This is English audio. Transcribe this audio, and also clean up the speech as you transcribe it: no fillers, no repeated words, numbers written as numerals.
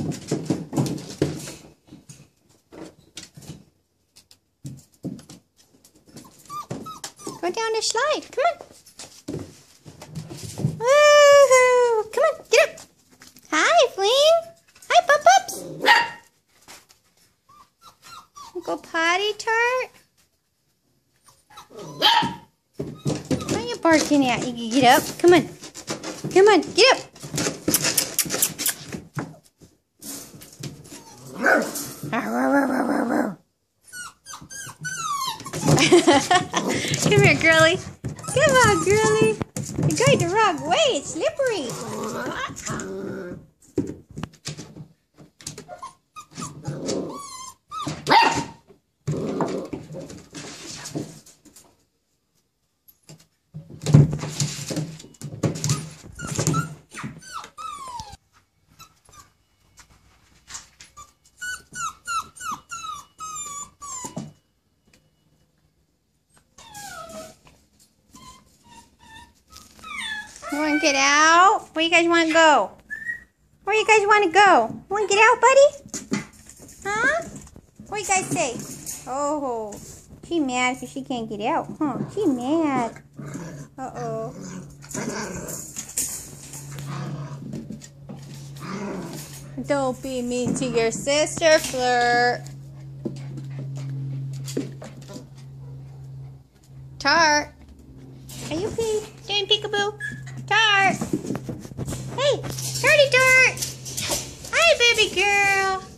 Go down the slide. Come on. Woohoo! Come on, get up. Hi, Fling. Hi, Pups. Go potty, Tart. What are you barking at? You can get up. Come on. Come on, get up. Come here, girly. Come on, girly. You're going the wrong way. It's slippery. You want to get out? Where you guys want to go? Where you guys want to go? Want to get out, buddy? Huh? What you guys say? Oh, she mad because she can't get out, huh? She mad. Uh-oh. Don't be mean to your sister, Flirt. Tart. Are you doing peekaboo? Tart! Hey! Tarty Tart! Hi, baby girl!